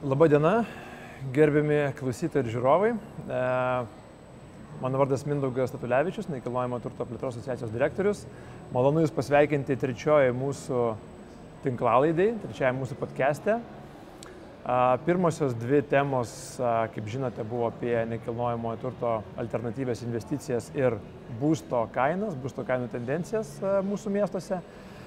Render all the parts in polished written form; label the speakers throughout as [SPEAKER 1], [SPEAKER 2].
[SPEAKER 1] Labadiena, gerbiami klausytojai ir žiūrovai. Mano vardas Mindaugas Statulevičius, Nekilnojamo turto plėtros asociacijos direktorius. Malonu Jūs pasveikinti trečioje mūsų tinklalaidai, trečioje mūsų podcast'e. Pirmosios dvi temos, kaip žinote, buvo apie nekilnojamo turto alternatyvias investicijas ir būsto kainas, būsto kainų tendencijas mūsų miestuose.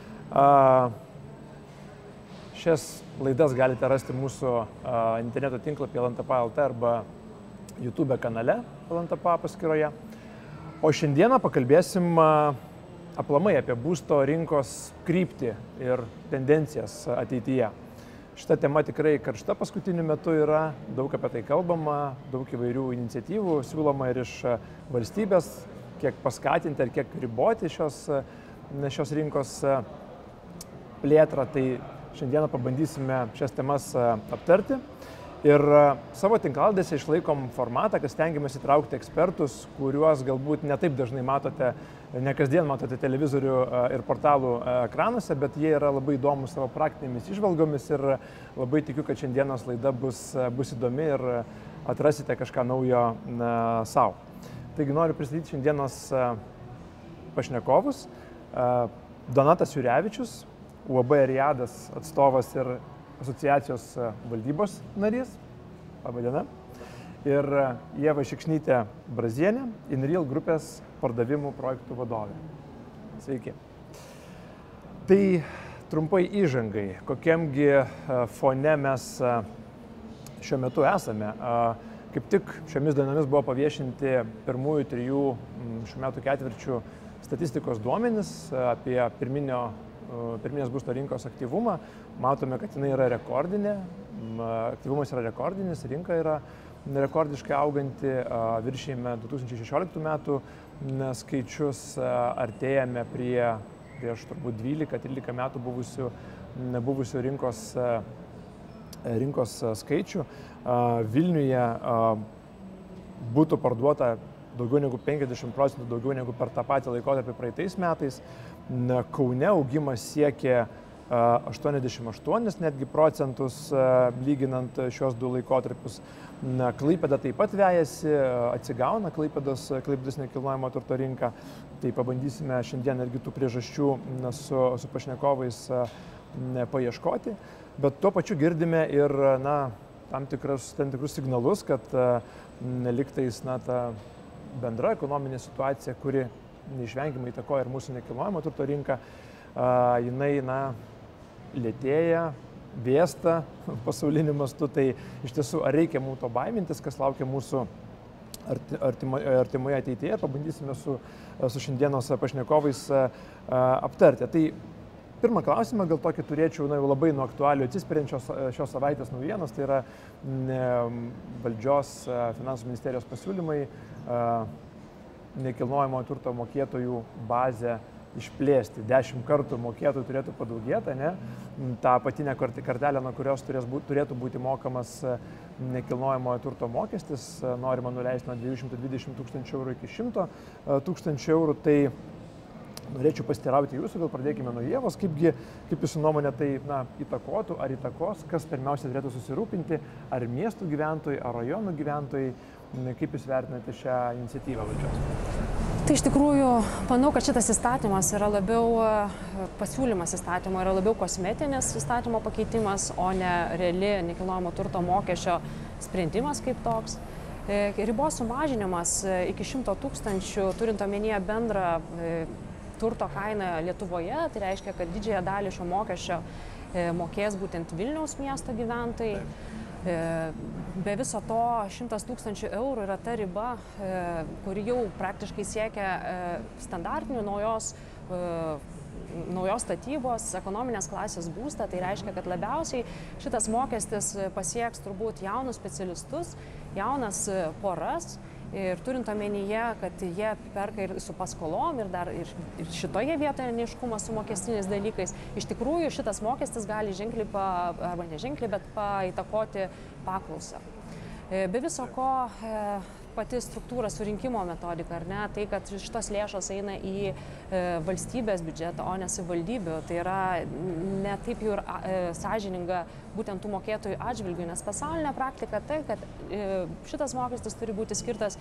[SPEAKER 1] Šias laidas galite rasti mūsų interneto tinklapyje LNTP.lt arba YouTube kanale LNTP paskyroje. O šiandieną pakalbėsim aplamai apie būsto rinkos kryptį ir tendencijas ateityje. Šita tema tikrai karšta paskutiniu metu yra, daug apie tai kalbama, daug įvairių iniciatyvų siūloma ir iš valstybės, kiek paskatinti ir kiek riboti šios rinkos plėtrą. Tai šiandieną pabandysime šias temas aptarti ir savo tinklalaidėse išlaikom formatą, kad stengiamės įtraukti ekspertus, kuriuos galbūt ne taip dažnai matote, ne kasdien matote televizorių ir portalų ekranuose, bet jie yra labai įdomus savo praktinėmis įžvalgomis ir labai tikiu, kad šiandienos laida bus įdomi ir atrasite kažką naujo savo. Taigi noriu pristatyti šiandienos pašnekovus. Donatas Jurevičius, UAB Ariadas atstovas ir asociacijos valdybos narys. Labadiena. Ir Ieva Šikšnytė Brazienė, InReal grupės pardavimų projektų vadovė. Sveiki. Tai trumpai įžangai, kokiamgi fone mes šiuo metu esame. Kaip tik šiomis dienomis buvo paviešinti pirmųjų 3 šių metų ketvirčių statistikos duomenys apie pirminės būsto rinkos aktyvumą. Matome, kad jinai yra rekordinė, aktyvumas yra rekordinis, rinka yra rekordiškai auganti, viršėjame 2016 metų skaičius, artėjame prieš turbūt 12-13 metų buvusių rinkos skaičių. Vilniuje būtų parduota daugiau negu 50% daugiau negu per tą patį laikotarpį praeitais metais. Kaune augimas siekė 88 netgi procentus lyginant šios du laikotarpius. Klaipėda taip pat vejasi, atsigauna Klaipėdos nekilnojamo turto rinka. Tai pabandysime šiandien irgi tų priežasčių su pašnekovais paieškoti. Bet tuo pačiu girdime ir tam tikrus signalus, kad liktais ta bendra ekonominė situacija, kuri neišvengiamai įtakoja ir mūsų nekilnojamo turto rinką, jinai lėtėja, vėsta pasauliniu mastu. Tai iš tiesų, ar reikia mums to baimintis, kas laukia mūsų artimoje ateityje, pabandysime su šiandienos pašnekovais aptarti. Tai pirmą klausimą gal tokį turėčiau labai nuo aktualių atsispiriančios šios savaitės naujienos, tai yra valdžios finansų ministerijos pasiūlymai nekilnojamo turto mokėtojų bazę išplėsti. 10 kartų mokėtojų turėtų padaugėti, ne? Ta apatinė kartelė, nuo kurios turėtų būti mokamas nekilnojamo turto mokestis, norima nuleisti nuo 220 000 eurų iki 100 000 eurų. Tai norėčiau pasiteirauti jūsų, gal pradėkime nuo Ievos, kaip jūsų nuomonė tai įtakotų ar įtakos, kas pirmiausia turėtų susirūpinti, ar miestų gyventojai, ar rajonų gyventojai, kaip jūs vertinate šią iniciatyvą valdžios?
[SPEAKER 2] Tai iš tikrųjų, manau, kad šitas įstatymas yra labiau, pasiūlymas įstatymo yra labiau kosmetinis įstatymo pakeitimas, o ne reali nekilnojamo turto mokesčio sprendimas kaip toks. Ribos sumažinimas iki 100 000, turint omenyje bendrą turto kainą Lietuvoje, tai reiškia, kad didžiąją dalį šio mokesčio mokės būtent Vilniaus miesto gyventojai. Be viso to 100 000 eurų yra ta riba, kuri jau praktiškai siekia standartinių naujos statybos, ekonominės klasės būstą. Tai reiškia, kad labiausiai šitas mokestis pasieks turbūt jaunus specialistus, jaunas poras. Ir turint omenyje, kad jie perka ir su paskolom ir dar ir šitoje vietoje neaiškumas su mokestiniais dalykais, iš tikrųjų šitas mokestis gali ženkliai, arba neženkliai, bet paįtakoti paklausą. Be viso ko, pati struktūra, surinkimo metodika, ar ne, tai, kad šitos lėšos eina į valstybės biudžetą, o ne savivaldybių, tai yra ne taip jau ir sąžininga būtent tų mokėtojų atžvilgių, nes pasaulinė praktika tai, kad šitas mokestis turi būti skirtas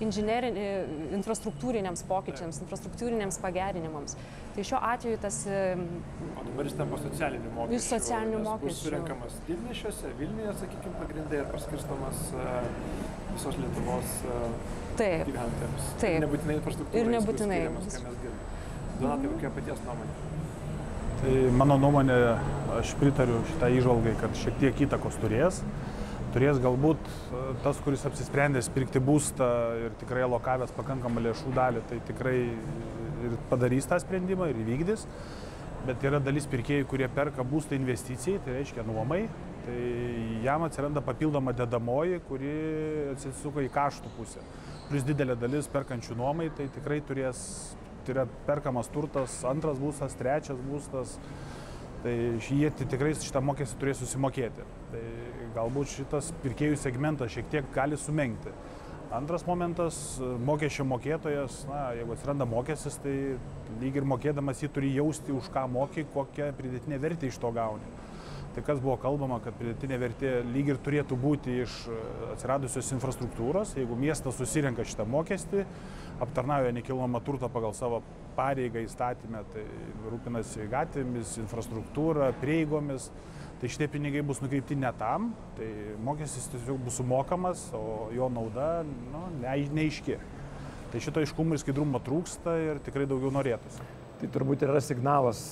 [SPEAKER 2] infrastruktūriniams pokyčiams, infrastruktūriniams pagerinimams. Tai šiuo atveju tas...
[SPEAKER 1] O dabar jis tampa socialinių mokesčių.
[SPEAKER 2] Jis socialinių mokesčių.
[SPEAKER 1] Bus surenkamas didmiesčiuose, Vilniuje, sakykime, pagrindai ir paskirstomas visos Lietuvos gyventojams.
[SPEAKER 2] Taip.
[SPEAKER 1] Ir nebūtinai infrastruktūrai.
[SPEAKER 2] Ir nebūtinai.
[SPEAKER 1] Donatai, kokia paties nuomonė?
[SPEAKER 3] Tai mano nuomonė, aš pritariu šitą įžvalgai, kad šiek tiek įtakos turės. Turės galbūt tas, kuris apsisprendęs pirkti būstą ir tikrai alokavęs pakankamą lėšų dalį, tai tikrai ir padarys tą sprendimą ir įvykdys. Bet yra dalis pirkėjų, kurie perka būstą investicijai, tai reiškia nuomai. Tai jam atsiranda papildoma dedamoji, kuri atsisuka į kaštų pusę. Plus didelė dalis perkančių nuomai, tai tikrai turės, tai yra perkamas turtas, antras būstas, trečias būstas. Tai jie tikrai šitą mokestį turės susimokėti. Tai galbūt šitas pirkėjų segmentas šiek tiek gali sumenkti. Antras momentas, mokesčio mokėtojas, jeigu atsiranda mokestis, tai lyg ir mokėdamas jį turi jausti, už ką moki, kokią pridėtinę vertę iš to gauni. Tai kas buvo kalbama, kad pridėtinė vertė lyg ir turėtų būti iš atsiradusios infrastruktūros. Jeigu miestas susirenka šitą mokestį, aptarnauja nekilnojamą turtą pagal savo pareigą įstatymę, tai rūpinasi gatvėmis, infrastruktūra, prieigomis, tai šitie pinigai bus nukreipti ne tam, tai mokestis tiesiog bus sumokamas, o jo nauda neaiški. Tai šito aiškumo ir skaidrumo trūksta ir tikrai daugiau norėtųsi.
[SPEAKER 1] Tai turbūt yra signalas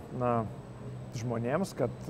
[SPEAKER 1] žmonėms, kad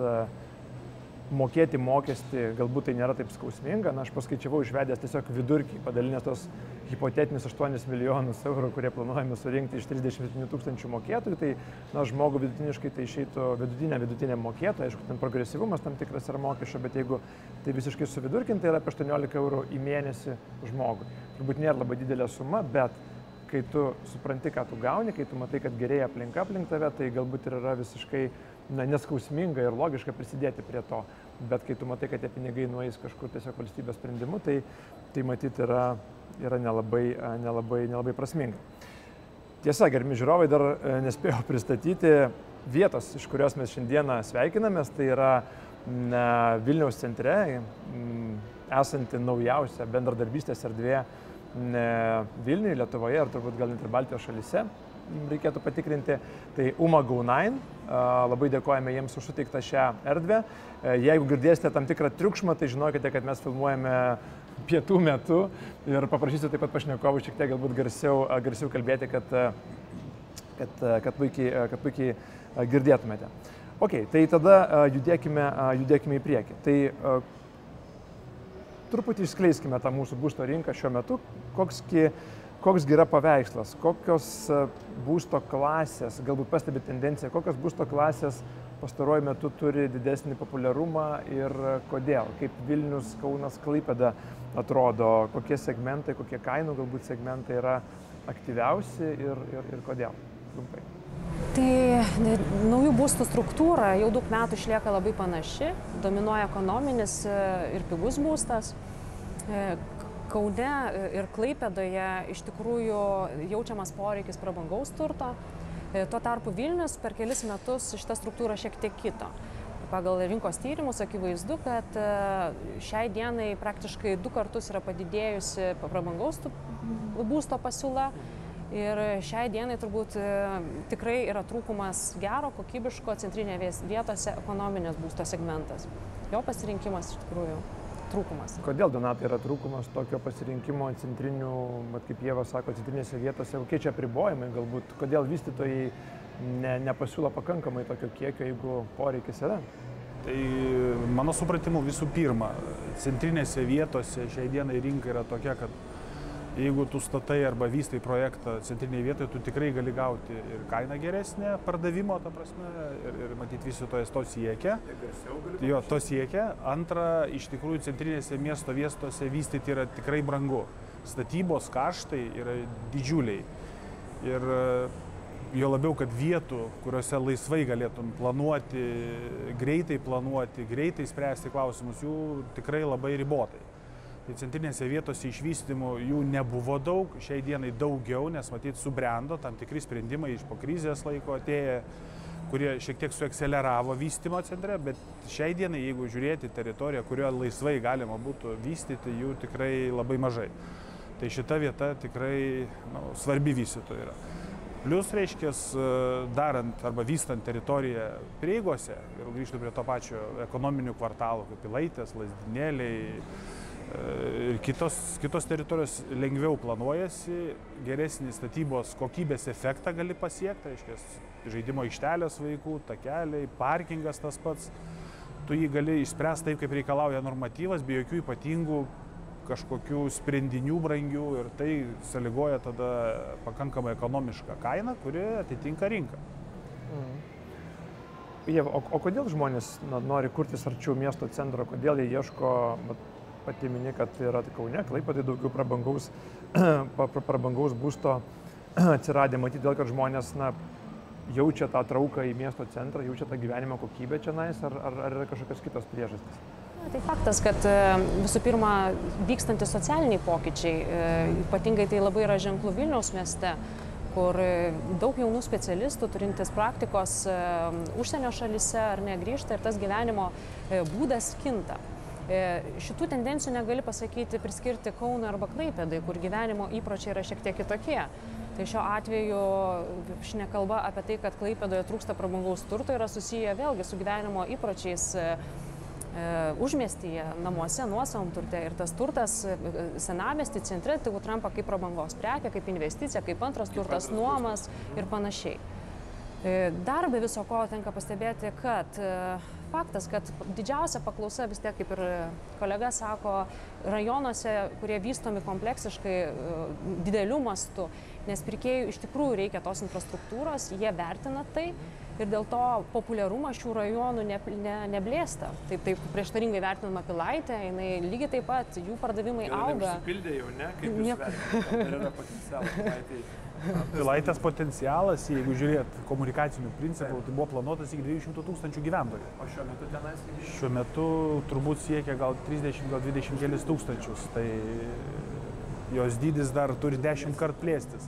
[SPEAKER 1] mokėti mokestį galbūt tai nėra taip skausminga. Aš paskaičiavau išvedęs tiesiog vidurkį, padalinęs tos hipotetinius 8 milijonus eurų, kurie planuojami surinkti iš 37 tūkstančių mokėtojų. Tai žmogų vidutiniškai tai išeitų vidutinė mokėtoja. Aišku, ten progresyvumas tam tikras yra mokesčio, bet jeigu tai visiškai suvidurkinti, tai yra apie 18 eurų į mėnesį žmogui. Turbūt nėra labai didelė suma, bet kai tu supranti, ką tu gauni, kai tu matai, kad gerėja aplinka aplink tave, tai galbūt ir yra visiškai neskausminga ir logiška prisidėti prie to. Bet kai tu matai, kad tie pinigai nueis kažkur tiesiog valstybės sprendimu, tai matyti yra nelabai prasminga. Tiesa, gerbiami žiūrovai, dar nespėjau pristatyti vietos, iš kurios mes šiandieną sveikinamės. Tai yra Vilniaus centre esanti naujausia bendradarbystės erdvė Vilniuje, Lietuvoje ir turbūt gal net ir Baltijos šalyse. Reikėtų patikrinti, tai UMA Go9, labai dėkojame jiems už suteiktą šią erdvę. Jeigu girdėsite tam tikrą triukšmą, tai žinokite, kad mes filmuojame pietų metu ir paprašysiu taip pat pašnekovų šiek tiek galbūt garsiau kalbėti, kad puikiai girdėtumėte. Ok, tai tada judėkime į priekį. Tai truputį išskleiskime tą mūsų būsto rinką šiuo metu, koks yra paveikslas, kokios būsto klasės, galbūt pastebite tendenciją, kokios būsto klasės pastaruoju metu turi didesnį populiarumą ir kodėl, kaip Vilnius, Kaunas, Klaipėda atrodo, kokie segmentai, kokie kainų galbūt segmentai yra aktyviausi ir kodėl. Trumpai.
[SPEAKER 2] Tai naujų būstų struktūra jau daug metų išlieka labai panaši, dominuoja ekonominis ir pigus būstas. Kaune ir Klaipėdoje iš tikrųjų jaučiamas poreikis prabangaus turto. Tuo tarpu Vilnius per kelis metus šitą struktūrą šiek tiek kito. Pagal rinkos tyrimus akivaizdu, kad šiai dienai praktiškai 2 kartus yra padidėjusi prabangaus būsto pasiūla. Ir šiai dienai turbūt tikrai yra trūkumas gero, kokybiško centrinėse vietose ekonominės būsto segmentas. Jo pasirinkimas iš tikrųjų trūkumas.
[SPEAKER 1] Kodėl, Donatai, yra trūkumas tokio pasirinkimo centrinių, kaip Ieva sako, centrinėse vietose? Kokie čia apribojimai galbūt? Kodėl vystytojai nepasiūlo pakankamai tokio kiekio, jeigu poreikis yra?
[SPEAKER 3] Tai mano supratimu visų pirma, centrinėse vietose šiai dienai rinka yra tokia, kad jeigu tu statai arba vystai projektą centrinėje vietoje, tu tikrai gali gauti ir kainą geresnę pardavimo, ta prasme, ir matyti vystytojas to siekia. Jo, to siekia. Antra, iš tikrųjų centrinėse miesto vietose vystyti yra tikrai brangu. Statybos kaštai yra didžiuliai. Ir jo labiau, kad vietų, kuriuose laisvai galėtum planuoti, greitai spręsti klausimus, jų tikrai labai ribotai. Tai centrinėse vietose išvystymų jų nebuvo daug, šiai dienai daugiau, nes matyt subrendo tam tikri sprendimai iš po krizės laiko atėję, kurie šiek tiek suakceleravo vystymo centre, bet šiai dienai, jeigu žiūrėti teritoriją, kurioje laisvai galima būtų vystyti, jų tikrai labai mažai. Tai šita vieta tikrai svarbi vystytojui yra. Plius, reiškia, darant arba vystant teritoriją prieigose, ir grįžtu prie to pačio ekonominių kvartalų, kaip Pilaitės, Lazdynėliai ir kitos teritorijos lengviau planuojasi, geresnį statybos kokybės efektą gali pasiekti, reiškia, žaidimo aikštelės vaikų, takeliai, parkingas tas pats. Tu jį gali išspręsti taip, kaip reikalauja normatyvas, be jokių ypatingų kažkokių sprendinių brangių ir tai sąlygoja tada pakankamai ekonomišką kainą, kuri atitinka rinką.
[SPEAKER 1] O kodėl žmonės nori kurtis arčiau miesto centro, kodėl jie ieško, pati mini, kad yra Kaune, Klaipėdai daugiau prabangaus būsto atsiradė, matyti dėl, kad žmonės jaučia tą trauką į miesto centrą, jaučia tą gyvenimo kokybę čianais, ar yra kažkokios kitos priežastys?
[SPEAKER 2] Tai faktas, kad visų pirma vykstantys socialiniai pokyčiai, ypatingai tai labai yra ženklu Vilniaus mieste, kur daug jaunų specialistų turintys praktikos užsienio šalyse ar negrįžta ir tas gyvenimo būdas kinta. Šitų tendencijų negali pasakyti, priskirti Kaunui arba Klaipėdai, kur gyvenimo įpročiai yra šiek tiek kitokie. Tai šiuo atveju šnekalba apie tai, kad Klaipėdoje trūksta prabangaus turto, yra susiję vėlgi su gyvenimo įpročiais užmiestyje, namuose, nuosavam turte. Ir tas turtas senamiesty centre tai tampa kaip prabangos prekė, kaip investicija, kaip antras turtas, nuomas ir panašiai. Dar be viso ko tenka pastebėti, kad faktas, kad didžiausia paklausa vis tiek, kaip ir kolega sako, rajonuose, kurie vystomi kompleksiškai didelių mastų, nes pirkėjų iš tikrųjų reikia tos infrastruktūros, jie vertina tai ir dėl to populiarumas šių rajonų neblėsta. Taip prieštaringai vertinama Pilaitė, jinai lygiai taip pat, jų pardavimai auga.
[SPEAKER 1] Užsipildė jau, ne? Kaip jūs vertinate? Ar yra potencialas Pilaitėje?
[SPEAKER 3] Pilaitės potencialas, jeigu žiūrėt komunikacinių principų, tai buvo planuotas iki 200 000 gyventojų.
[SPEAKER 1] O šiuo metu tenais?
[SPEAKER 3] Šiuo metu turbūt siekia gal 30, gal 20 kelis tūkstančius, tai jos dydis dar turi 10 kart plėstis.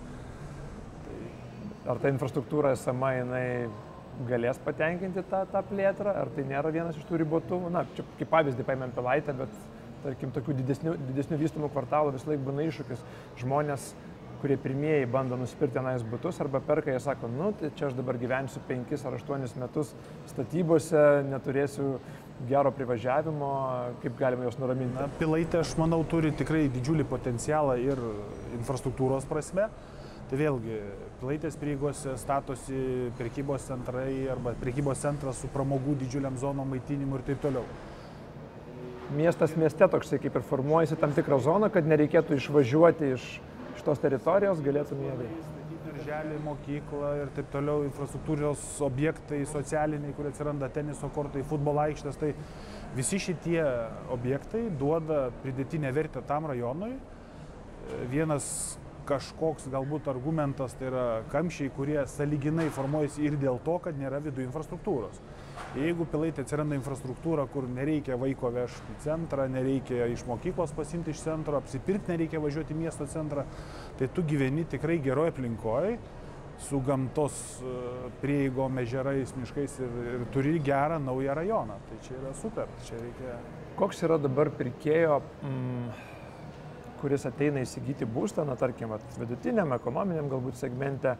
[SPEAKER 1] Ar ta infrastruktūra esama, jinai galės patenkinti tą plėtrą, ar tai nėra vienas iš tų ribotuvų? Na, čia kaip pavyzdį paėmėm Pilaitę, bet tarkim tokių didesnių vystomų kvartalų vis laik būna iššūkis. Žmonės, kurie pirmieji bando nusipirkti tenais butus arba perka, jie sako, tai čia aš dabar gyvensiu 5 ar 8 metus statybose, neturėsiu gero privažiavimo, kaip galima juos nuraminti?
[SPEAKER 3] Pilaitė, aš manau, turi tikrai didžiulį potencialą ir infrastruktūros prasme. Tai vėlgi, Pilaitės prieigose statosi prekybos centrai arba prekybos centras su pramogų didžiuliam zonom maitinimu ir taip toliau.
[SPEAKER 1] Miestas mieste toksai kaip ir formuojasi tam tikrą zoną, kad nereikėtų išvažiuoti iš tos teritorijos, galėtume ją veikti.
[SPEAKER 3] Darželiai, mokykla ir taip toliau, infrastruktūros objektai, socialiniai, kurie atsiranda, teniso kortai, futbolo aikštės, tai visi šitie objektai duoda pridėtinę vertę tam rajonui. Vienas kažkoks galbūt argumentas, tai yra kamščiai, kurie sąlyginai formuojasi ir dėl to, kad nėra viduje infrastruktūros. Jeigu Pilaitė atsiranda infrastruktūra, kur nereikia vaiko vežti į centrą, nereikia iš mokyklos pasimti iš centro, apsipirkti nereikia važiuoti į miesto centrą, tai tu gyveni tikrai geroje aplinkoje, su gamtos prieigom, ežerais, miškais ir turi gerą naują rajoną. Tai čia yra super. Čia reikia...
[SPEAKER 1] Koks yra dabar pirkėjo, kuris ateina įsigyti būstą, tarkim, vidutiniam, ekonominiam galbūt segmente,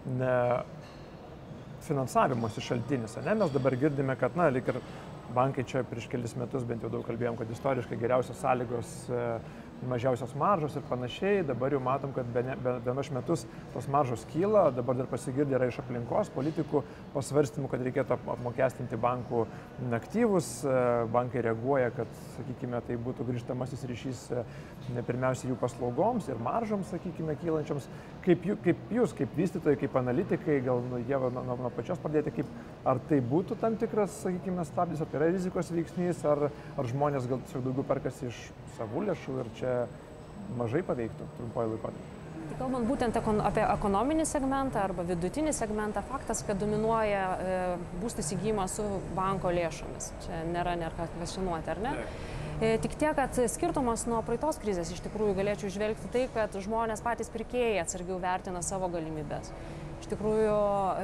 [SPEAKER 1] finansavimosi šaltinis. Mes dabar girdime, kad, lyg ir bankai čia prieš kelis metus bent jau daug kalbėjom, kad istoriškai geriausios sąlygos, mažiausios maržos ir panašiai. Dabar jau matom, kad bemaž metus tos maržos kyla, dabar dar pasigirdė yra iš aplinkos politikų pasvarstymų, kad reikėtų apmokestinti bankų aktyvus. Bankai reaguoja, kad, sakykime, tai būtų grįžtamasis ryšys pirmiausia jų paslaugoms ir maržoms, sakykime, kylančioms. Kaip jūs, kaip vystytojai, kaip analitikai, gal nuo pačios pradėti, ar tai būtų tam tikras, sakykime, stabdis, ar tai yra rizikos veiksnys, ar žmonės gal tiesiog daugiau perkasi iš savų lėšų ir čia mažai paveiktų trumpoji laikotarpį?
[SPEAKER 2] Kalbant būtent apie ekonominį segmentą arba vidutinį segmentą, faktas, kad dominuoja būstų įsigijimas su banko lėšomis. Čia nėra ką kvestionuoti, ar ne? Tik tiek, kad skirtumas nuo praeitos krizės iš tikrųjų galėčiau žvelgti tai, kad žmonės patys pirkėjai atsargiau vertina savo galimybės. Iš tikrųjų,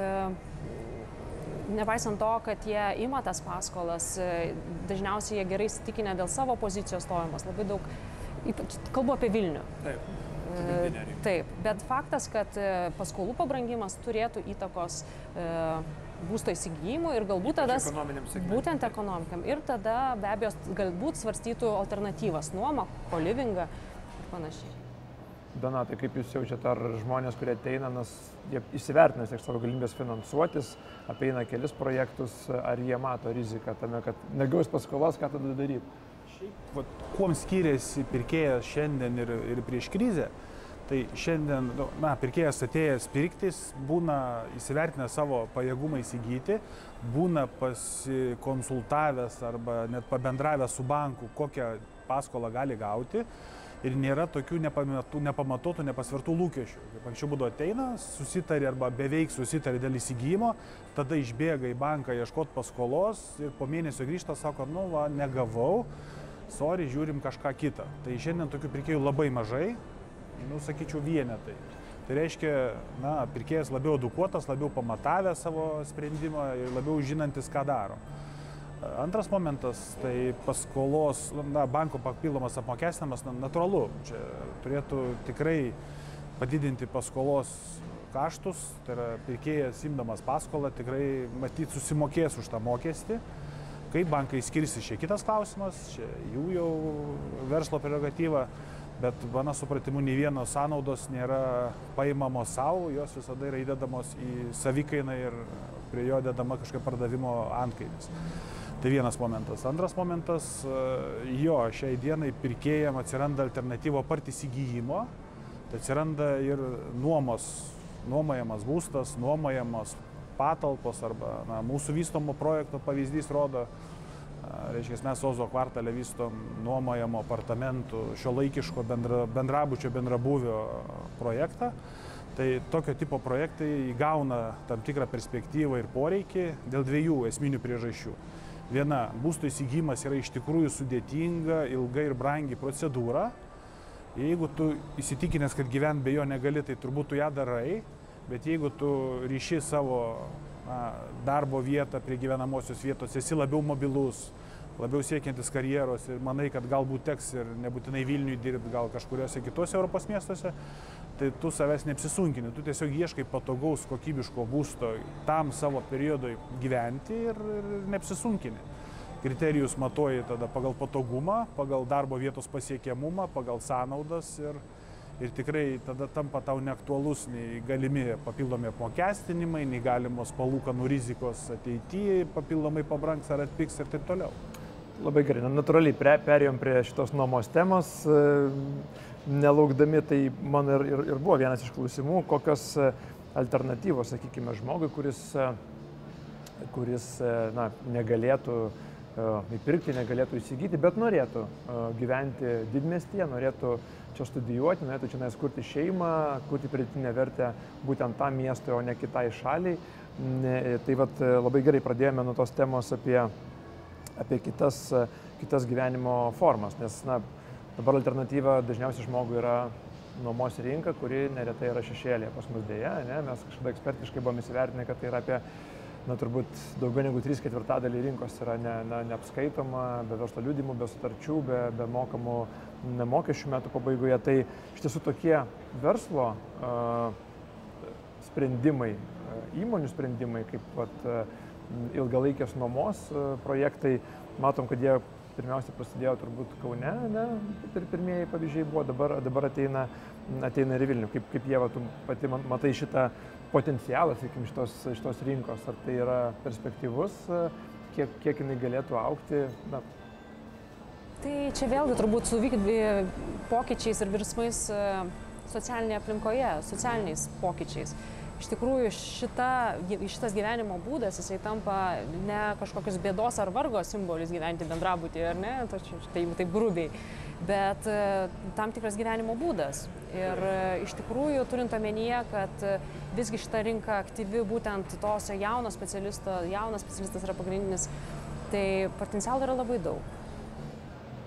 [SPEAKER 2] nepaisant to, kad jie ima tas paskolas, dažniausiai jie gerai įsitikinę dėl savo pozicijos stojimas. Labai daug, kalbu apie Vilnių. Taip, bet faktas, kad paskolų pabrangimas turėtų įtakos būsto įsigijimui ir galbūt tada būtent ekonomikam. Ir tada be abejo galbūt svarstytų alternatyvas, nuomą, kolivingą ir panašiai.
[SPEAKER 1] Donatai, kaip jūs jaučiate, ar žmonės, kurie ateina, nes jie įsivertina tiek savo galimybės finansuotis, apeina kelis projektus, ar jie mato riziką tame, kad negaus paskolas, ką tada daryti?
[SPEAKER 3] Kuom skiriasi pirkėjas šiandien ir prieš krizę, tai šiandien pirkėjas atėjęs pirktis, būna įsivertinę savo pajėgumą įsigyti, būna pasikonsultavęs arba net pabendravęs su banku, kokią paskolą gali gauti ir nėra tokių nepamatuotų, nepasvertų lūkesčių. Kaip anksčiau būdavo ateina, susitarė arba beveik susitarė dėl įsigijimo, tada išbėga į banką ieškoti paskolos ir po mėnesio grįžta, sako, negavau, sorry, žiūrim kažką kitą. Tai šiandien tokių pirkėjų labai mažai, sakyčiau, vienetai. Tai reiškia, pirkėjas labiau edukuotas, labiau pamatavęs savo sprendimą ir labiau žinantis, ką daro. Antras momentas, tai paskolos, banko papildomas apmokestinimas, natūralu, čia turėtų tikrai padidinti paskolos kaštus, tai yra pirkėjas imdamas paskolą tikrai matyt susimokės už tą mokestį. Kaip bankai skirsis, čia kitas klausimas, čia jų jau verslo prerogatyva. Bet mano supratimu, nei vienos sąnaudos nėra paimamos savo, jos visada yra įdedamos į savikainą ir prie jo dedama kažkokia pardavimo antkainis. Tai vienas momentas. Antras momentas, šiai dienai pirkėjams atsiranda alternatyva apart įsigijimo, tai atsiranda ir nuomojamas būstas, nuomojamos patalpos arba mūsų vystomo projekto pavyzdys rodo. Reiškia, mes Ozo kvartale vystom nuomojamo apartamentų šiuolaikiško bendrabučio, bendrabūvio projektą. Tai tokio tipo projektai įgauna tam tikrą perspektyvą ir poreikį dėl dviejų esminių priežasčių. Viena, būsto įsigijimas yra iš tikrųjų sudėtinga, ilga ir brangi procedūra. Jeigu tu įsitikinęs, kad gyvent be jo negali, tai turbūt tu ją darai, bet jeigu tu ryši savo darbo vietą prie gyvenamosios vietos, esi labiau mobilus, labiau siekiantis karjeros ir manai, kad galbūt teks ir nebūtinai Vilniui dirbti, gal kažkuriuose kitose Europos miestuose, tai tu savęs neapsisunkini, tu tiesiog ieškai patogaus, kokybiško būsto tam savo periodui gyventi ir neapsisunkini. Kriterijus matuoji tada pagal patogumą, pagal darbo vietos pasiekiamumą, pagal sąnaudas ir tikrai tada tampa tau neaktualus nei galimi papildomi apmokestinimai, nei galimos palūkanų rizikos ateityje papildomai pabrangs ar atpigs ir taip toliau.
[SPEAKER 1] Labai gerai, natūraliai perėjom prie šitos nuomos temos, nelaukdami, tai man ir buvo vienas iš klausimų, kokios alternatyvos, sakykime, žmogui, kuris negalėtų įpirkti, negalėtų įsigyti, bet norėtų gyventi didmiestyje, norėtų čia studijuoti, norėtų čia kurti šeimą, kurti pridėtinę vertę būtent tam miestui, o ne kitai šaliai. Tai labai gerai pradėjome nuo tos temos apie kitas gyvenimo formas, nes dabar alternatyva dažniausiai žmogui yra nuomos rinka, kuri neretai yra šešėlėje pas mus dėja. Mes kažkada ekspertiškai buvome įsivertinę, kad tai yra apie turbūt daugiau negu 3/4 rinkos yra neapskaitoma, be verslo liudijimų, be sutarčių, be mokamų mokesčių metų pabaigoje. Tai iš tiesų tokie verslo sprendimai, įmonių sprendimai, kaip ilgalaikės nuomos projektai, matom, kad jie pirmiausia prasidėjo turbūt Kaune, pirmieji pavyzdžiai buvo, dabar ateina ir į Vilnių. Kaip jie, tu pati matai šitą potencialą, sakykim, šitos rinkos, ar tai yra perspektyvus, kiek jinai galėtų augti?
[SPEAKER 2] Tai čia vėlgi turbūt su pokyčiais ir virsmais socialinėje aplinkoje, socialiniais pokyčiais. Iš tikrųjų, šitas gyvenimo būdas, jisai tampa ne kažkokios bėdos ar vargo simbolis gyventi bendrabutyje, ar ne, taip grubiai, bet tam tikras gyvenimo būdas. Ir iš tikrųjų, turint omenyje, kad visgi šita rinka aktyvi būtent tos jaunas specialistas yra pagrindinis, tai potencialo yra labai daug.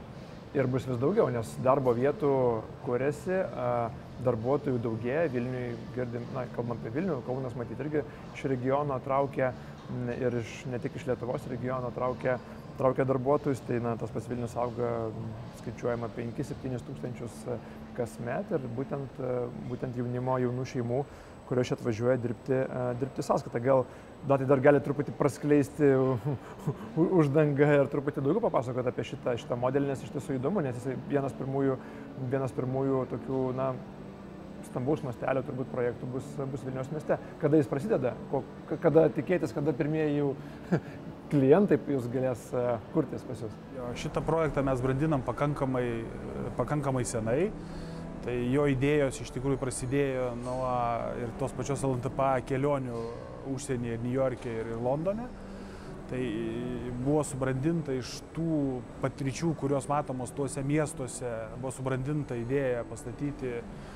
[SPEAKER 1] ir bus vis daugiau, nes darbo vietų kuriasi, darbuotojų daugėja, Vilniui girdim, kalbant apie Vilnių, Kaunas matyti irgi iš regiono traukia ir ne tik iš Lietuvos regiono traukia darbuotojus, tai tas pats Vilnius auga skaičiuojama 5-7 tūkstančius kasmet ir būtent jaunų šeimų, kurios čia atvažiuoja dirbti sąskaitą. Gal tai dar gali truputį praskleisti uždangą ir truputį daugiau papasakoti apie šitą modelį, nes iš tiesų įdomu, nes jis vienas pirmųjų tokių, stambaus mastelio turbūt projektų bus Vilniaus mieste. Kada jis prasideda? Kada tikėtis, kada pirmieji jau klientai jūs galės kurtis pas jūs?
[SPEAKER 3] Šitą projektą mes brandinam pakankamai senai. Tai jo idėjos iš tikrųjų prasidėjo nuo ir tos pačios LNTPA kelionių užsienyje, New York'e ir Londone. Tai buvo subrandinta iš tų patirčių, kurios matomos tuose miestuose, buvo subrandinta idėja pastatyti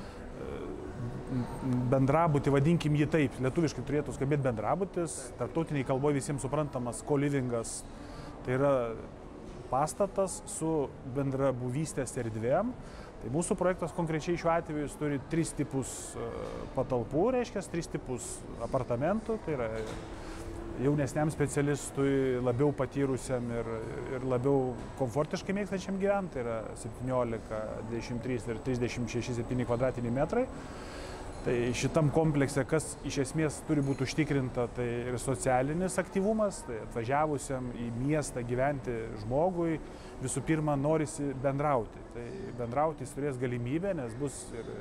[SPEAKER 3] bendrabutį, vadinkim jį taip, lietuviškai turėtų skambėti bendrabutis, tarptautiniai kalboje visiems suprantamas co-livingas, tai yra pastatas su bendrabuvystės erdvėm. Tai mūsų projektas konkrečiai šiuo atveju jis turi 3 tipus patalpų, reiškia 3 tipus apartamentų, tai yra jaunesniam specialistui, labiau patyrusiam ir labiau komfortiškai mėgstančiam gyventi, tai yra 17, 23 ir 36-7 kvadratiniai metrai. Tai šitam komplekse, kas iš esmės turi būti užtikrinta, tai ir socialinis aktyvumas, tai atvažiavusiam į miestą gyventi žmogui visų pirma norisi bendrauti. Tai bendrauti jis turės galimybę, nes bus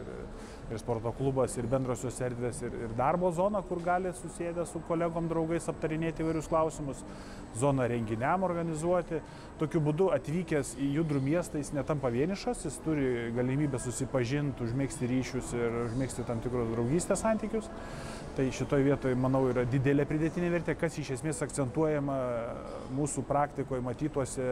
[SPEAKER 3] ir sporto klubas, ir bendrosios erdvės, ir darbo zona, kur gali susėdę su kolegom, draugais aptarinėti įvairius klausimus, zona renginiam organizuoti. Tokiu būdu atvykęs į judrų miestą jis netampa vienišas, jis turi galimybę susipažinti, užmėgsti ryšius ir užmėgsti tam tikrus draugystės santykius. Tai šitoj vietoje, manau, yra didelė pridėtinė vertė, kas iš esmės akcentuojama mūsų praktikoje matytuose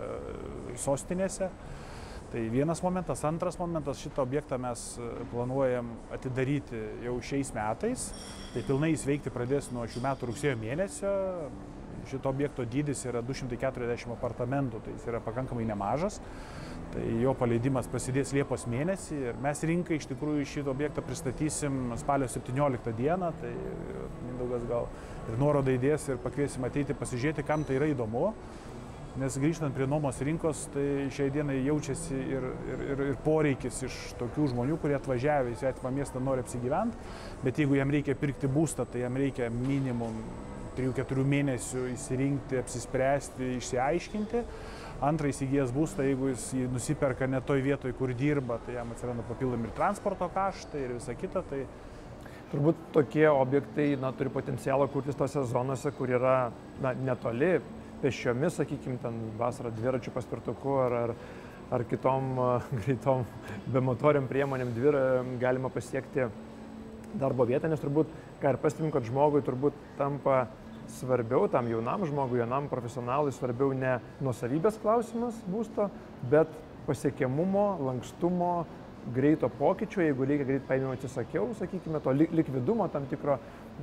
[SPEAKER 3] sostinėse. Tai vienas momentas. Antras momentas, šitą objektą mes planuojam atidaryti jau šiais metais. Tai pilnai jis veikti pradės nuo šių metų rugsėjo mėnesio. Šito objekto dydis yra 240 apartamentų, tai jis yra pakankamai nemažas. Tai jo paleidimas prasidės Liepos mėnesį ir mes rinkai iš tikrųjų šitą objektą pristatysim spalio 17 dieną. Tai Mindaugas gal ir nuorodą įdės ir pakviesim ateiti pasižiūrėti, kam tai yra įdomu. Nes grįžtant prie nuomos rinkos, tai šiai dienai jaučiasi ir poreikis iš tokių žmonių, kurie atvažiavę į svetimą miestą nori apsigyventi, bet jeigu jam reikia pirkti būstą, tai jam reikia minimum 3-4 mėnesių įsirinkti, apsispręsti, išsiaiškinti. Antra, įsigijęs būstą, jeigu jis jį nusiperka ne toj vietoj, kur dirba, tai jam atsiranda papildomi ir transporto kaštai ir visa kita. Tai
[SPEAKER 1] turbūt tokie objektai turi potencialą kurtis tose zonose, kur yra netoli, pėsčiomis, sakykime, ten vasarą dviračių paspirtuku ar kitom greitom bemotoriam priemonėm galima pasiekti darbo vietą, nes turbūt, ką ir pastebim, kad žmogui turbūt tampa svarbiau, tam jaunam žmogui, jaunam profesionalui svarbiau ne nuosavybės klausimas būsto, bet pasiekiamumo, lankstumo, greito pokyčio, jeigu reikia greit paėmimo atsisakiau, sakykime, to likvidumo tam tikro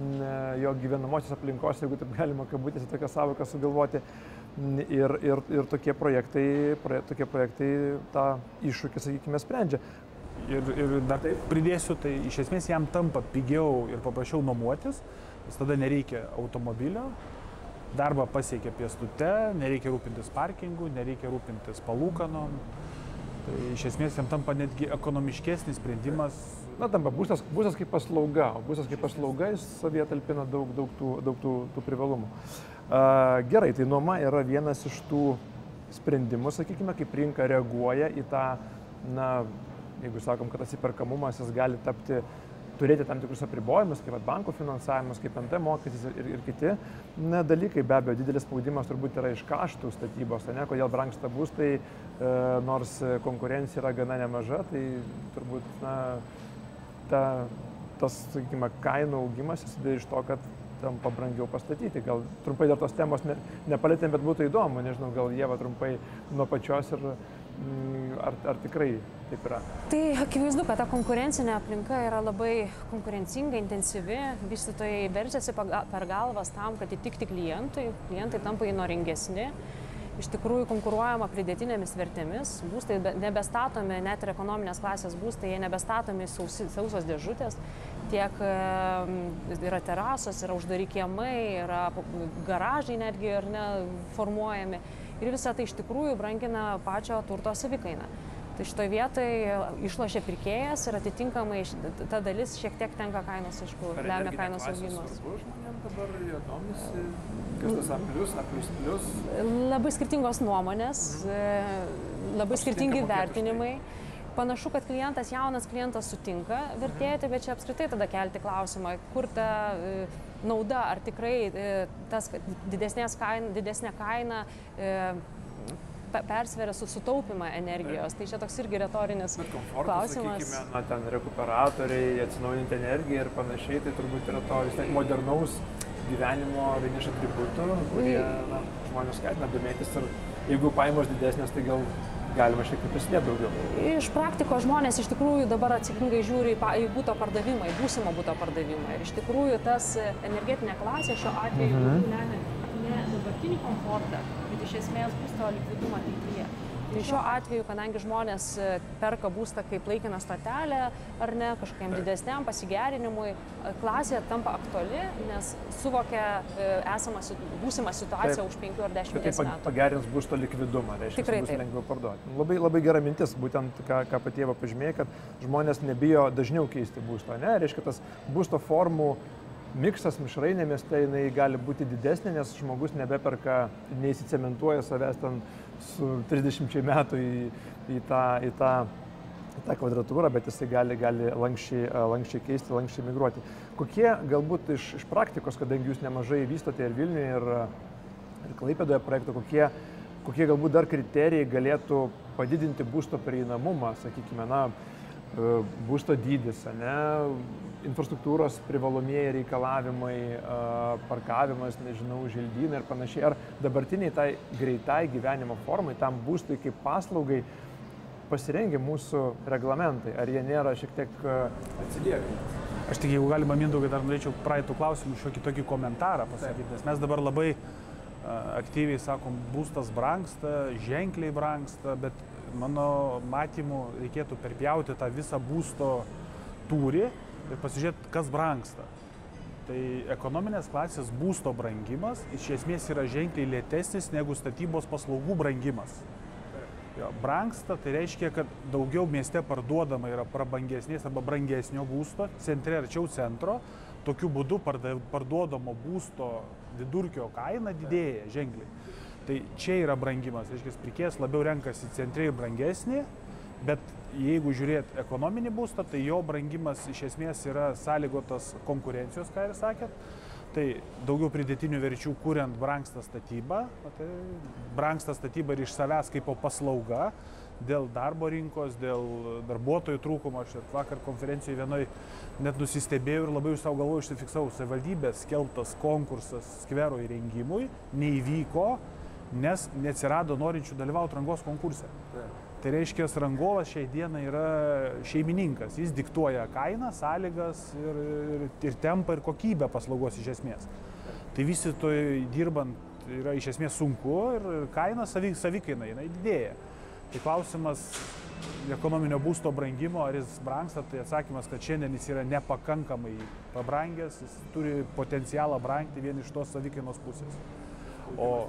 [SPEAKER 1] jo gyvenamosios aplinkos, jeigu taip galima kabutėse tokią savoką sugalvoti. Ir tokie projektai tą iššūkį, sakykime, sprendžia.
[SPEAKER 3] Ir dar pridėsiu, tai iš esmės jam tampa pigiau ir paprasčiau nuomotis, nes tada nereikia automobilio, darbą pasiekia pėstute, nereikia rūpintis parkingu, nereikia rūpintis palūkanom. Tai iš esmės jam tampa netgi ekonomiškesnis sprendimas.
[SPEAKER 1] Tampa būstas kaip paslauga, o būstas kaip paslauga jis savyje talpina daug tų privalumų. Gerai, tai nuoma yra vienas iš tų sprendimų, sakykime, kaip rinka reaguoja į tą, jeigu sakom, kad atsiperkamumas jis gali turėti tam tikrus apribojimus, kaip bankų finansavimas, kaip NT mokestis ir kiti dalykai. Be abejo, didelis spaudimas turbūt yra iš kaštų statybos, kodėl brangsta būstai, nors konkurencija yra gana nemaža, tai turbūt tas, sakykime, kainų augimas susideda iš to, kad tampa brangiau pastatyti. Gal trumpai dar tos temos nepalėtėm, bet būtų įdomu, nežinau, gal Ieva trumpai nuo pačios ir ar tikrai taip yra?
[SPEAKER 2] Tai akivaizdu, kad ta konkurencinė aplinka yra labai konkurencinga, intensyvi, vystytojai veržiasi per galvas tam, kad įtikti klientai tampa įnoringesni iš tikrųjų konkuruojama pridėtinėmis vertėmis, būstai nebestatomi, net ir ekonominės klasės būstai, jie nebestatomi sausos dėžutės, tiek yra terasos, yra uždari kiemai, yra garažai netgi ar ne formuojami ir visą tai iš tikrųjų brangina pačio turto savikainą. Tai šitoje vietoje išlošia pirkėjas ir atitinkamai ta dalis šiek tiek tenka kainos, aišku, lemia kainos augimas.
[SPEAKER 1] Žmonėms dabar jie domisi, kas tas A+, A++?
[SPEAKER 2] Labai skirtingos nuomonės, labai skirtingi vertinimai. Panašu, kad jaunas klientas sutinka vertėti, bet čia apskritai tada kelti klausimą, kur ta nauda, ar tikrai tas didesnė kaina persveria sutaupimą energijos. Tai čia toks irgi retorinis klausimas.
[SPEAKER 1] Sakykime, ten rekuperatoriai, atsinaujinti energiją ir panašiai, tai turbūt yra to vis tiek modernaus gyvenimo vieni iš atributų, kurie žmonės skatina domėtis ir jeigu pajamos didesnės, tai gal galima šiek tiek prisidėti daugiau.
[SPEAKER 2] Iš praktikos žmonės iš tikrųjų dabar atsakingai žiūri į būsto pardavimą, į būsimo būsto pardavimą. Ir iš tikrųjų tas energetinė klasė šiuo atveju lemia ne dabartinį komfortą, bet iš esmės būsto likvidumą ateityje. Tai šiuo atveju, kadangi žmonės perka būstą kaip laikiną stotelę ar ne, kažkokiam didesniam pasigerinimui, klasė tampa aktuali, nes suvokia būsimą situaciją už 5 ar 10 metų.
[SPEAKER 1] Tai pagerins būsto likvidumą, reiškia, bus lengviau parduoti. Labai gera mintis, būtent ką pati Ieva pažymėjo, kad žmonės nebijo dažniau keisti būsto, ne? Reiškia, tas būsto formų miksas mišrainė mieste, jinai gali būti didesnė, nes žmogus nebeperka, neįsicementuoja savęs ten su 30 metų į tą kvadratūrą, bet jisai gali lankščiai keisti, lankščiai migruoti. Kokie galbūt iš praktikos, kadangi jūs nemažai vystote ir Vilniuje, ir Klaipėdoje projektų, kokie galbūt dar kriterijai galėtų padidinti būsto prieinamumą, sakykime, būsto dydis, infrastruktūros privalomieji reikalavimai, parkavimas, želdynai ir panašiai. Ar dabartiniai tai greitai gyvenimo formai, tam būstui kaip paslaugai pasirengia mūsų reglamentai? Ar jie nėra šiek tiek atsiliekami?
[SPEAKER 3] Aš tik, jeigu galima, Mindaugai, dar norėčiau praeitų klausimų šiokį tokį komentarą pasakyti, nes mes dabar labai aktyviai sakom, būstas brangsta, ženkliai brangsta, bet mano matymu reikėtų perpjauti tą visą būsto tūrį ir pasižiūrėti, kas brangsta. Tai ekonominės klasės būsto brangimas iš esmės yra ženkliai lėtesnis negu statybos paslaugų brangimas. Brangsta, tai reiškia, kad daugiau mieste parduodama yra prabangesnės arba brangesnio būsto, centre arčiau centro. Tokiu būdu parduodamo būsto vidurkio kaina didėja ženkliai. Tai čia yra brangimas, reiškia, pirkėjas labiau renkasi centre ir brangesnį, bet jeigu žiūrėt ekonominį būstą, tai jo brangimas iš esmės yra sąlygotas konkurencijos, ką ir sakėt. Tai daugiau pridėtinių verčių kuriant brangsta statyba, tai brangsta statyba ir iš savęs kaip paslauga, dėl darbo rinkos, dėl darbuotojų trūkumo. Aš vakar konferencijoje vienoj net nusistebėjau ir labai iš savo galvojau užsifiksavau. Savivaldybės skelbtas konkursas skvero įrengimui neįvyko, nes neatsirado norinčių dalyvauti rangos konkurse. Tai reiškia, rangovas šiai dienai yra šeimininkas, jis diktuoja kainą, sąlygas ir tempą ir kokybę paslaugos iš esmės. Tai vystytojui dirbant yra iš esmės sunku ir kaina savikaina jinai didėja. Tai klausimas ekonominio būsto brangimo, ar jis brangsta, tai atsakymas, kad šiandien jis yra nepakankamai pabrangęs, jis turi potencialą brangti vien iš tos savikainos pusės. O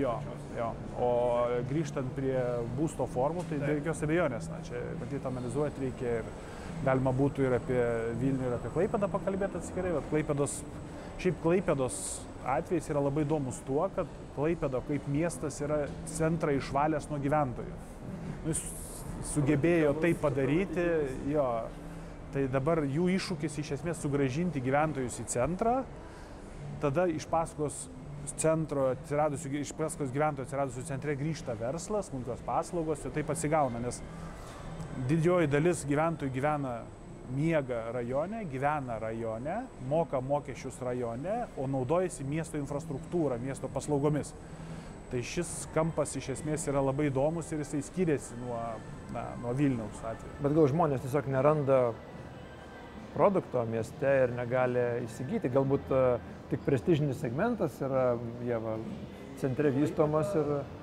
[SPEAKER 3] grįžtant prie būsto formų, tai be jokios abejonės, čia matyt analizuoti reikia ir galima būtų ir apie Vilnių, ir apie Klaipėdą pakalbėti atskirai, bet Klaipėdos atvejis yra labai įdomus tuo, kad Klaipėda kaip miestas yra centrą išvalęs nuo gyventojų. Jis sugebėjo tai padaryti, tai dabar jų iššūkis iš esmės sugrąžinti gyventojus į centrą, tada iš paskos gyventojų atsiradusių centre grįžta verslas, smulkios paslaugos ir taip atsigauna, nes didžioji dalis gyventojų miega rajone, gyvena rajone, moka mokesčius rajone, o naudojasi miesto infrastruktūra, miesto paslaugomis. Tai šis kampas iš esmės yra labai įdomus ir jisai skiriasi nuo Vilniaus atveju.
[SPEAKER 1] Bet gal žmonės tiesiog neranda produkto mieste ir negali įsigyti. Galbūt tik prestižinis segmentas yra centre vystomas ir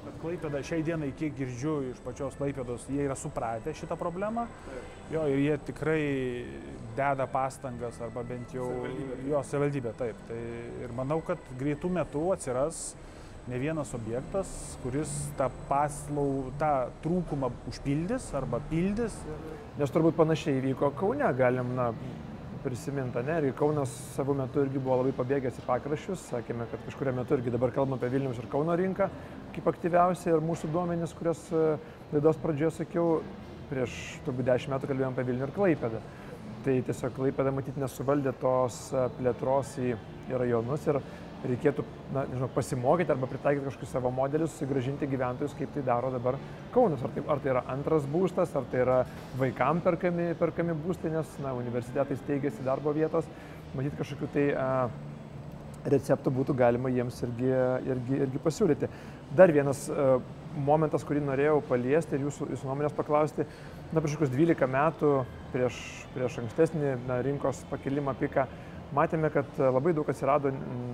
[SPEAKER 3] Bet Klaipėda šiai dienai, kiek girdžiu iš pačios Klaipėdos, jie yra supratę šitą problemą. Jo, ir jie tikrai deda pastangas, arba bent jau savivaldybė, taip. Tai ir manau, kad greitų metų atsiras ne vienas objektas, kuris tą trūkumą užpildys arba pildys.
[SPEAKER 1] Nes turbūt panašiai įvyko Kaune, galim prisiminti, ne? Ir Kaunas savo metu irgi buvo labai pabėgęs į pakraščius, sakėme, kad kažkurio metu irgi dabar kalbame apie Vilniaus ir Kauno rinką kaip aktyviausia ir mūsų duomenys, kurias laidos pradžioje sakiau, prieš turbūt 10 metų kalbėjome apie Vilnių ir Klaipėdą. Tai tiesiog Klaipėda matyti nesuvaldė tos plėtros į rajonus ir reikėtų pasimokyti arba pritaikyti kažkokius savo modelius, susigrąžinti gyventojus, kaip tai daro dabar Kaunas. Ar tai yra antras būstas, ar tai yra vaikam perkami būstai, nes universitetai steigiasi darbo vietos. Matyti kažkokių tai receptų būtų galima jiems irgi pasiūlyti. Dar vienas momentas, kurį norėjau paliesti ir jūsų nuomonės paklausti. Prieš kokius 12 metų, prieš ankstesnį rinkos pakilimą piką, matėme, kad labai daug atsirado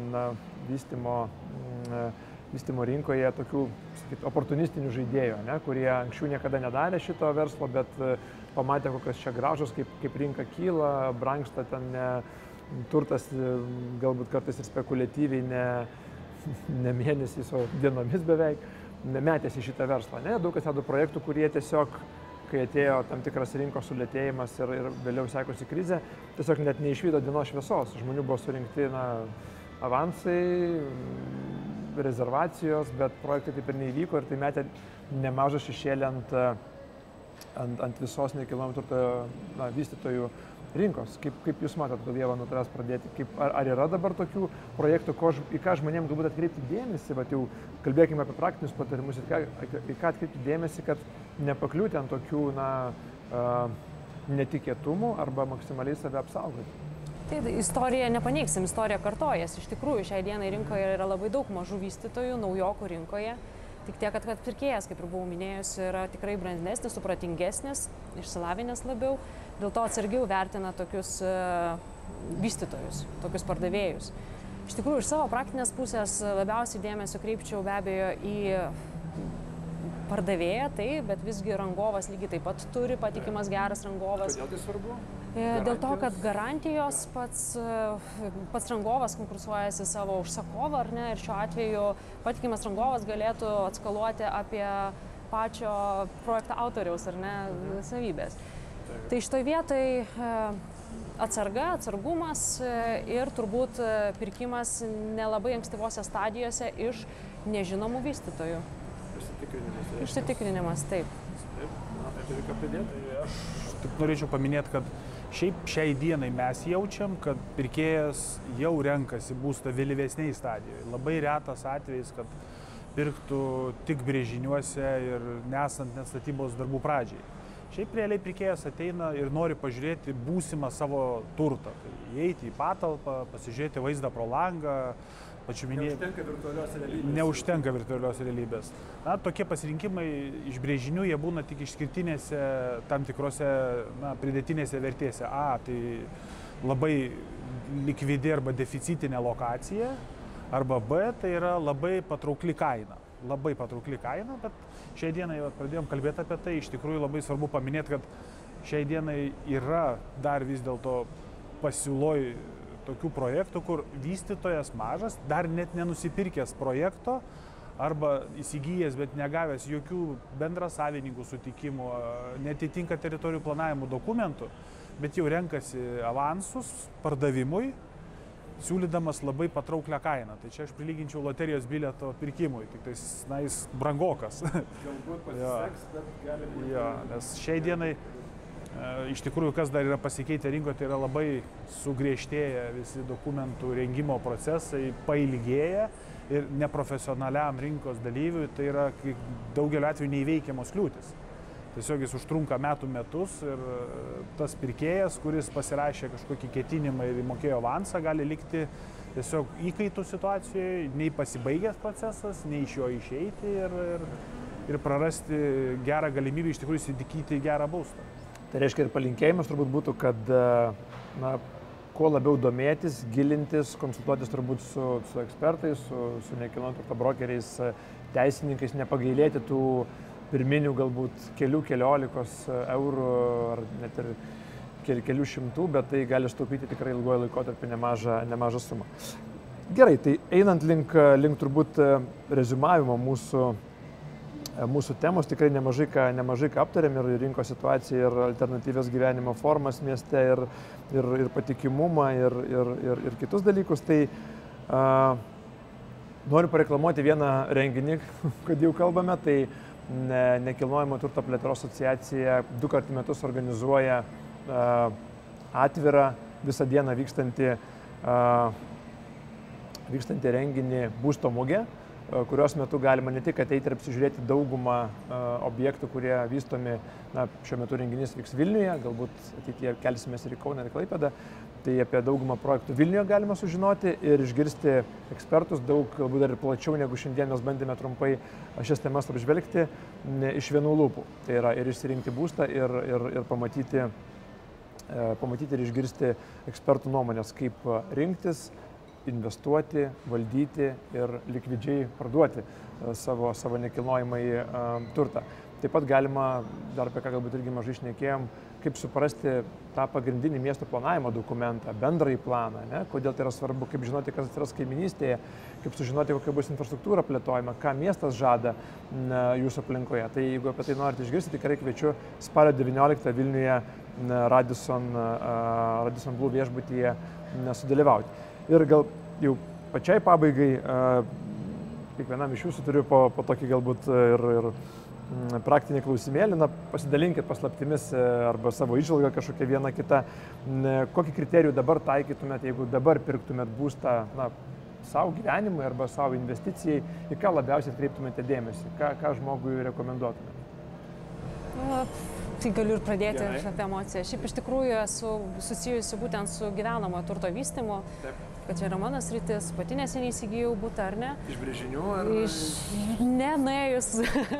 [SPEAKER 1] vystymo rinkoje tokių oportunistinių žaidėjų, kurie anksčiau niekada nedarė šito verslo, bet pamatė, kokios čia grąžos, kaip rinka kyla, brangsta ten turtas, galbūt kartais ir spekuliatyviai, ne mėnesiais, o dienomis beveik, metėsi šitą verslą. Daug atsirado projektų, kurie tiesiog, kai atėjo tam tikras rinkos sulėtėjimas ir vėliau sekusi krizė, tiesiog net neišvydo dienos šviesos. Žmonių buvo surinkti avansai, rezervacijos, bet projektai taip ir neįvyko ir tai metė nemažą šešėlį ant visos nekilnojamo turto vystytojų rinkos. Kaip jūs matot, gal Ieva nuo tavęs pradėti, ar yra dabar tokių projektų, į ką žmonėms galbūt atkreipti dėmesį, bet jau kalbėkime apie praktinius patarimus, į ką atkreipti dėmesį, kad nepakliūti ant tokių netikėtumų arba maksimaliai save apsaugoti.
[SPEAKER 2] Tai istorija nepaneigsim, istorija kartojasi. Iš tikrųjų, šiai dienai rinkoje yra labai daug mažų vystytojų, naujokų rinkoje. Tik tiek, kad pirkėjas, kaip ir buvau minėjus, yra tikrai brandesnis, supratingesnis, išsilavinęs labiau. Dėl to atsargiau vertina tokius vystytojus, tokius pardavėjus. Iš tikrųjų, iš savo praktinės pusės labiausiai dėmesio kreipčiau be abejo į pardavėją, bet visgi rangovas lygiai taip pat turi patikimas geras rangovas.
[SPEAKER 1] Kodėl tai svarbu?
[SPEAKER 2] Dėl to, kad garantijos pats rangovas konkursuojasi savo užsakovą, ar ne, ir šiuo atveju patikimas rangovas galėtų atskaluoti apie pačio projekto autoriaus, ar ne, savybės. Tai šitoj vietoj atsargumas ir turbūt pirkimas nelabai ankstyvose stadijose iš nežinomų vystytojų. Išsitikrinimas, taip.
[SPEAKER 1] Turiu ką pridėti?
[SPEAKER 3] Aš tik norėčiau paminėti, kad šiai dienai mes jaučiam, kad pirkėjas jau renkasi būstą vėlyvesniai stadijoje. Labai retas atvejis, kad pirktų tik brėžiniuose ir nesant net statybos darbų pradžiai. Šiaip realiai pirkėjas ateina ir nori pažiūrėti būsimą savo turtą. Tai įeiti į patalpą, pasižiūrėti vaizdą pro langą, Neužtenka virtualios realybės. Tokie pasirinkimai iš brėžinių, jie būna tik išskirtinėse, tam tikrose pridėtinėse vertėse. Tai labai likvidi arba deficitinė lokacija, arba B, tai yra labai patraukli kaina. Labai patraukli kaina, bet šiai dienai pradėjom kalbėti apie tai, iš tikrųjų labai svarbu paminėti, kad šiai dienai yra dar vis dėlto pasiūloj tokių projektų, kur vystytojas mažas, dar net nenusipirkęs projekto arba įsigijęs, bet negavęs jokių bendrasavininkų sutikimų, netitinka teritorijų planavimo dokumentų, bet jau renkasi avansus pardavimui, siūlydamas labai patrauklią kainą. Tai čia aš prilyginčiau loterijos bilieto pirkimui, tik tais, jis brangokas.
[SPEAKER 1] Galbūt pasiseks, bet gali būti.
[SPEAKER 3] Nes šiai dienai iš tikrųjų, kas dar yra pasikeitę rinkoje, tai yra labai sugriežtėję visi dokumentų rengimo procesai, pailgėję ir neprofesionaliam rinkos dalyviui tai yra daugeliu atveju neįveikiamos kliūtis. Tiesiog jis užtrunka metus ir tas pirkėjas, kuris pasirašė kažkokį ketinimą ir mokėjo avansą, gali likti tiesiog įkaitų situacijoje, nei pasibaigęs procesas, nei iš jo išeiti ir prarasti gerą galimybę iš tikrųjų įsigyti gerą būstą.
[SPEAKER 1] Tai reiškia ir palinkėjimas turbūt būtų, kad kuo labiau domėtis, gilintis, konsultuotis turbūt su ekspertais, su nekilnojamo turto brokeriais, teisininkais, nepagailėti tų pirminių galbūt keliolikos eurų ar net ir kelių šimtų, bet tai gali sutaupyti tikrai ilgojo laikotarpį nemažą sumą. Gerai, tai einant link turbūt reziumavimo mūsų temos, tikrai nemažai ką aptarėm, ir rinkos situaciją, ir alternatyvias gyvenimo formas mieste, ir patikimumą, ir kitus dalykus. Tai noriu pareklamuoti vieną renginį, kad jau kalbame, tai Nekilnojamo turto plėtros asociacija 2 kartus į metus organizuoja atvirą visą dieną vykstantį renginį būsto mugė, kurios metu galima ne tik ateiti ir apsižiūrėti daugumą objektų, kurie vystomi, šiuo metu renginys vyks Vilniuje, galbūt ateityje kelsimės ir į Kauną, ir Klaipėdą, tai apie daugumą projektų Vilniuje galima sužinoti ir išgirsti ekspertus daug, galbūt dar ir plačiau negu šiandien mes bandėme trumpai šias temas apžvelgti iš vienų lūpų. Tai yra ir išsirinkti būstą, ir pamatyti ir išgirsti ekspertų nuomonės, kaip rinktis, investuoti, valdyti ir likvidžiai parduoti savo nekilnojamąjį turtą. Taip pat galima, dar apie ką galbūt irgi mažai šnekėjom, kaip suprasti tą pagrindinį miesto planavimo dokumentą, bendrąjį planą, kodėl tai yra svarbu, kaip žinoti, kas atsiras kaiminystėje, kaip sužinoti, kokia bus infrastruktūra plėtojama, ką miestas žada jūsų aplinkoje. Tai jeigu apie tai norite išgirsti, tikrai kviečiu spalio 19 Vilniuje Radisson Blu viešbutyje sudalyvauti. Ir gal jau pačiai pabaigai, kiekvienam iš jūsų turiu po tokį galbūt ir praktinį klausimėlį, pasidalinkit paslaptimis arba savo įžvalgą kažkokią vieną kitą. Kokį kriterijų dabar taikytumėt, jeigu dabar pirktumėt būstą savo gyvenimui arba savo investicijai, į ką labiausiai atkreiptumėte dėmesį, ką žmogui rekomenduotumėte?
[SPEAKER 2] Tai galiu ir pradėti apie emociją. Šiaip iš tikrųjų esu susijusi būtent su gyvenamojo turto vystymu, kad čia yra mano sritis, pati neseniai įsigijau butą, ar ne?
[SPEAKER 1] Iš brėžinių ar?
[SPEAKER 2] Ne, nuėjus.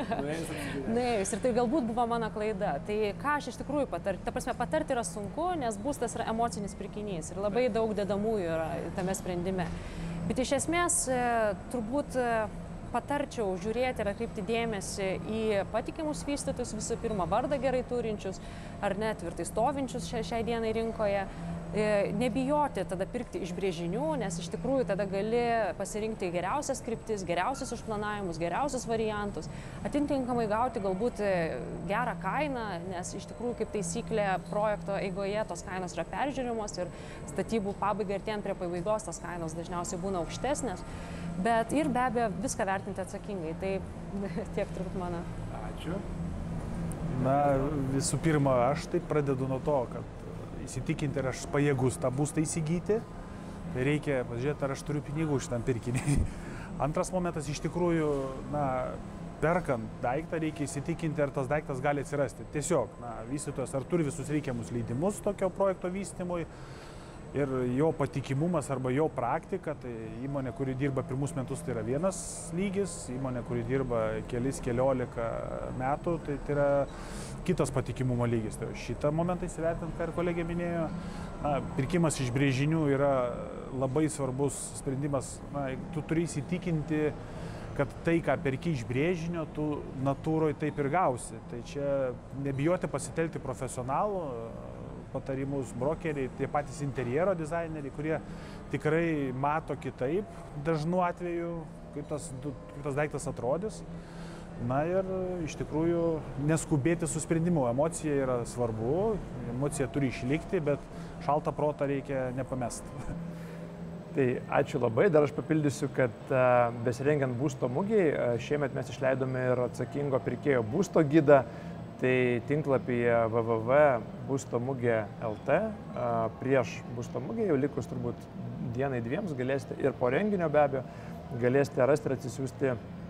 [SPEAKER 2] Nuėjus. Ir tai galbūt buvo mano klaida. Tai ką aš iš tikrųjų patarti yra sunku, nes būstas yra emocinis pirkinys ir labai daug dedamųjų yra tame sprendime. Bet iš esmės turbūt patarčiau žiūrėti ir atkreipti dėmesį į patikimus vystytojus, visų pirma, vardą gerai turinčius ar net tvirtai stovinčius šiai dienai rinkoje. Nebijoti tada pirkti iš brėžinių, nes iš tikrųjų tada gali pasirinkti geriausias kryptis, geriausius užplanavimus, geriausius variantus, atitinkamai gauti galbūt gerą kainą, nes iš tikrųjų kaip taisyklė projekto eigoje tos kainos yra peržiūrimos ir statybų pabaigai artėjant prie pabaigos tos kainos dažniausiai būna aukštesnės, bet ir be abejo viską vertinti atsakingai. Tai tiek turbūt mano.
[SPEAKER 3] Ačiū. Na, visų pirma, aš tai pradedu nuo to, kad įsitikinti, ar aš pajėgus tą būstą įsigyti, tai reikia pažiūrėti, ar aš turiu pinigų šitam pirkiniui. Antras momentas, iš tikrųjų, perkant daiktą, reikia įsitikinti, ar tas daiktas gali atsirasti. Tiesiog, vystytojas ar turi visus reikiamus leidimus tokio projekto vystymui ir jo patikimumas arba jo praktika, tai įmonė, kuri dirba pirmus metus, tai yra vienas lygis, įmonė, kuri dirba keliolika metų, tai yra kitas patikimumo lygis. Tai šitą momentą įsivertinti, ką ir kolegė minėjo. Pirkimas iš brėžinių yra labai svarbus sprendimas. Tu turi įsitikinti, kad tai, ką perki iš brėžinio, tu natūroje taip ir gausi. Tai čia nebijoti pasitelkti profesionalų patarimus, brokeriai, tie patys interjero dizaineriai, kurie tikrai mato kitaip dažnu atveju, kaip tas daiktas atrodys. Na ir iš tikrųjų neskubėti su sprendimu. Emocija yra svarbu, emocija turi išlikti, bet šaltą protą reikia nepamesti.
[SPEAKER 1] Tai ačiū labai, dar aš papildysiu, kad besirengiant būsto mugiai, šiemet mes išleidome ir atsakingo pirkėjo būsto gidą. Tai tinklapyje www.bustomugė.lt prieš būsto mugę, jau likus turbūt dienai dviems, galėsite ir po renginio be abejo, galėsite rasti ir atsisiųsti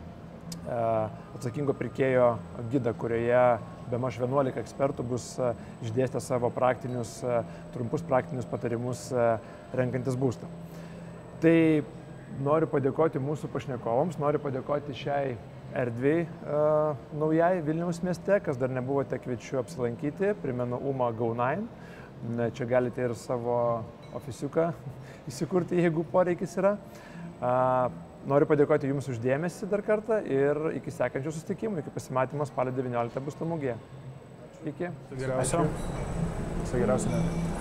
[SPEAKER 1] atsakingo pirkėjo gidą, kurioje bemaž 11 ekspertų bus išdėstę savo trumpus praktinius patarimus renkantis būstą. Tai noriu padėkoti mūsų pašnekovams, noriu padėkoti šiai erdvei naujai Vilniaus mieste, kas dar nebuvote, kviečiu apsilankyti, primenu UMA Go9. Čia galite ir savo ofisiuką įsikurti, jeigu poreikis yra. Noriu padėkoti Jums uždėmesį dar kartą ir iki sekančių susitikimų, iki pasimatymo spalio 19 būsto mugėje. Iki.
[SPEAKER 3] Viso geriausio.